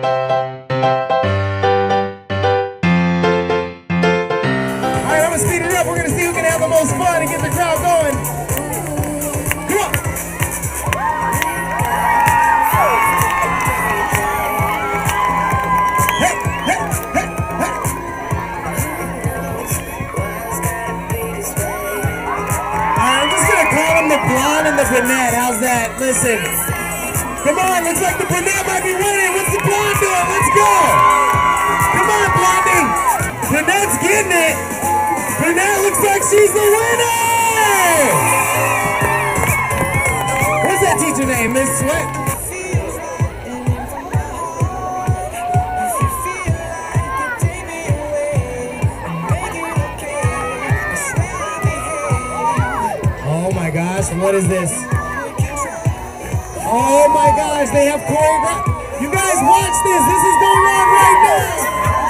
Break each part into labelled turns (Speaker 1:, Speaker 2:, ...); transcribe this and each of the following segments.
Speaker 1: Alright, I'm gonna speed it up. We're gonna see who can have the most fun and get the crowd going. Come on! Hey, hey, hey, hey! Alright, I'm just gonna call them the blonde and the brunette. How's that? Listen. Come on, looks like the brunette might be winning. What's the blonde doing? Let's go! Come on, Blondie! Brunette's getting it! Brunette looks like she's the winner! What's that teacher name? Miss Sweat? Oh my gosh, what is this? Oh my gosh, they have choreographed. You guys watch this. This is going on right now.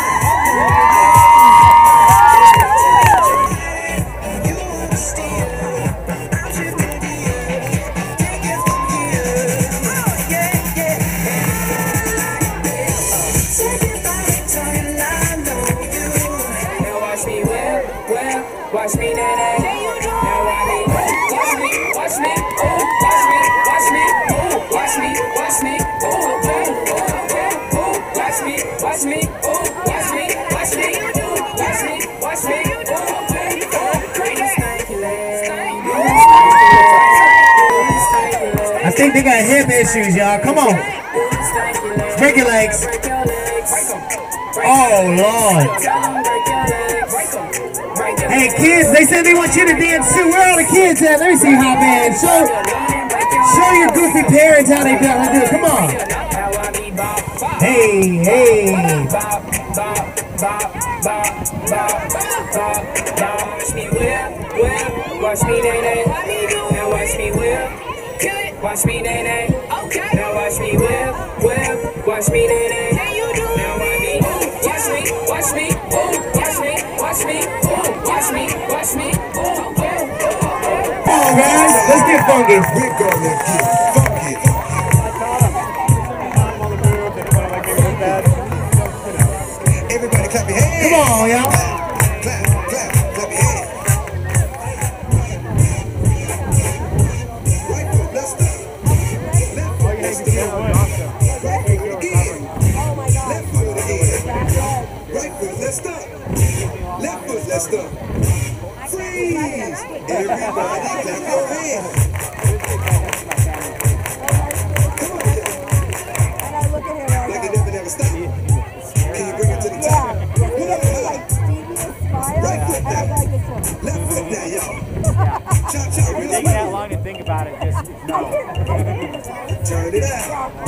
Speaker 1: Now watch me whip, watch me nay. Now watch me, watch me, watch me, watch me, watch me, watch me, watch me, watch me, watch me, watch me, watch me, watch me, watch me, I think they got hip issues, y'all. Come on. Break your legs. Oh, Lord. Hey, kids, they said they want you to dance too. Where are all the kids at? Let me see how bad. Show your goofy parents how they do it. Come on. Hey, hey. Watch me whip, watch me nay. Now watch me whip, watch me nay. Now watch me whip, watch me nay. Now watch me, watch me, watch me, watch me, watch me, watch me. Come on, guys, let's get funky. We're gonna get funky. Everybody clap your hands. Come on, y'all. Clap, clap, clap your hands. Right foot, let's stop. Left foot, let's stop. Right foot again. Left foot again. Right foot, let's stop. Left foot, let's stop. Freeze! Everybody clap your hands. Come on, like it never stop. Can you bring it to the top? Put up high. Right foot down. Left foot down, y'all. Chop, chop, real slow.
Speaker 2: Take that long and think about it. Just no.
Speaker 1: Turn it out.